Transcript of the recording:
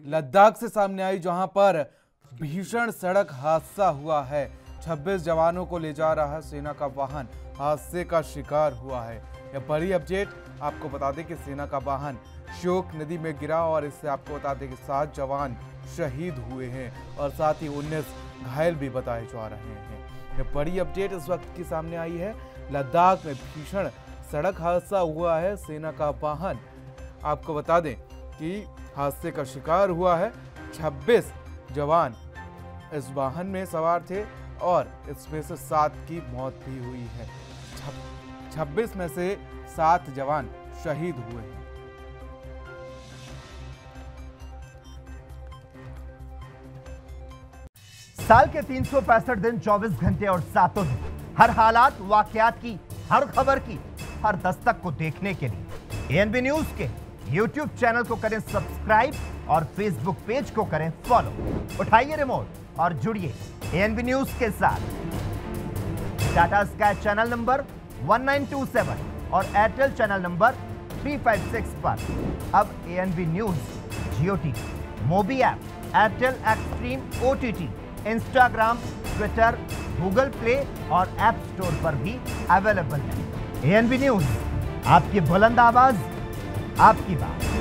लद्दाख से सामने आई, जहां पर भीषण सड़क हादसा हुआ है। 26 जवानों को ले जा रहा सेना का वाहन हादसे का शिकार हुआ है। यह बड़ी अपडेट। आपको बता दें कि सेना का वाहन श्योक नदी में गिरा और इससे आपको बता दें कि 7 जवान शहीद हुए हैं और साथ ही 19 घायल भी बताए जा रहे हैं। यह बड़ी अपडेट इस वक्त की सामने आई है। लद्दाख में भीषण सड़क हादसा हुआ है। सेना का वाहन आपको बता दें कि हादसे का शिकार हुआ है। 26 जवान इस वाहन में सवार थे और इसमें से 7 की मौत भी हुई है। 26 में से 7 जवान शहीद हुए हैं। साल के 365 दिन 24 घंटे और 7 दिन, हर हालात वाकयात की, हर खबर की, हर दस्तक को देखने के लिए एएनबी न्यूज के यूट्यूब चैनल को करें सब्सक्राइब और फेसबुक पेज को करें फॉलो। उठाइए रिमोट और जुड़िए एएनबी न्यूज के साथ। टाटा स्काई चैनल नंबर 1927 और एयरटेल चैनल नंबर 356 पर अब ANB news Jio TV, Mobi app, Airtel Xstream OTT, Instagram, Twitter, Google Play और ऐप स्टोर पर भी अवेलेबल है। एएनबी न्यूज, आपकी बुलंद आवाज, आपकी बात।